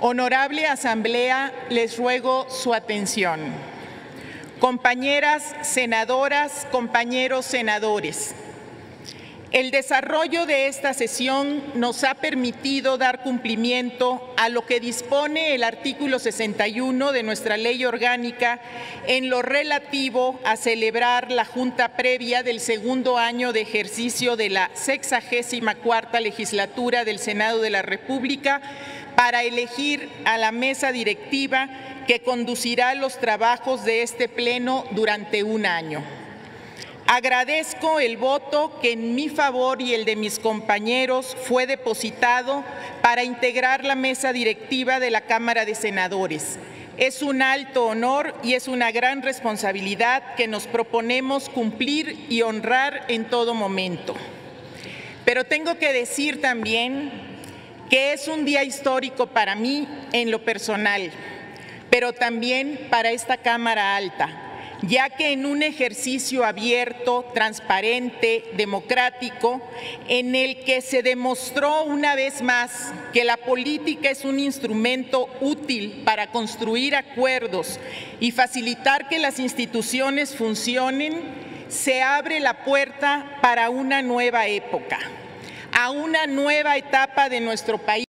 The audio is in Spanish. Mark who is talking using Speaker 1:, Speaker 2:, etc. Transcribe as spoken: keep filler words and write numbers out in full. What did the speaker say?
Speaker 1: Honorable Asamblea, les ruego su atención. Compañeras senadoras, compañeros senadores, el desarrollo de esta sesión nos ha permitido dar cumplimiento a lo que dispone el artículo sesenta y uno de nuestra Ley Orgánica en lo relativo a celebrar la Junta previa del segundo año de ejercicio de la sexagésima cuarta legislatura del Senado de la República para elegir a la mesa directiva que conducirá los trabajos de este Pleno durante un año. Agradezco el voto que en mi favor y el de mis compañeros fue depositado para integrar la mesa directiva de la Cámara de Senadores. Es un alto honor y es una gran responsabilidad que nos proponemos cumplir y honrar en todo momento. Pero tengo que decir también que es un día histórico para mí en lo personal, pero también para esta Cámara Alta, ya que en un ejercicio abierto, transparente, democrático, en el que se demostró una vez más que la política es un instrumento útil para construir acuerdos y facilitar que las instituciones funcionen, se abre la puerta para una nueva época, a una nueva etapa de nuestro país.